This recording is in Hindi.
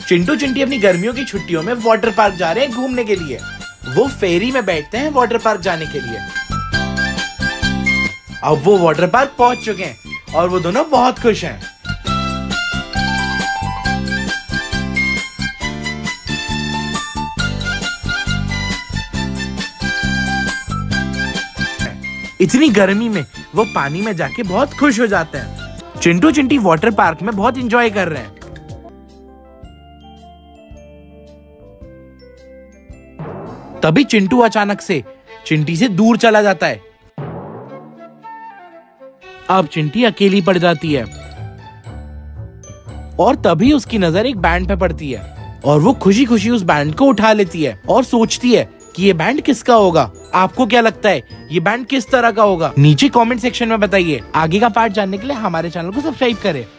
चिंटू चिंटी अपनी गर्मियों की छुट्टियों में वाटर पार्क जा रहे हैं घूमने के लिए। वो फेरी में बैठते हैं वाटर पार्क जाने के लिए। अब वो वाटर पार्क पहुंच चुके हैं और वो दोनों बहुत खुश हैं। इतनी गर्मी में वो पानी में जाके बहुत खुश हो जाते हैं। चिंटू चिंटी वाटर पार्क में बहुत एंजॉय कर रहे हैं। तभी चिंटू अचानक से चिंटी से दूर चला जाता है। अब चिंटी अकेली पड़ जाती है और तभी उसकी नजर एक बैंड पे पड़ती है और वो खुशी खुशी उस बैंड को उठा लेती है और सोचती है कि ये बैंड किसका होगा। आपको क्या लगता है ये बैंड किस तरह का होगा? नीचे कमेंट सेक्शन में बताइए। आगे का पार्ट जानने के लिए हमारे चैनल को सब्सक्राइब करें।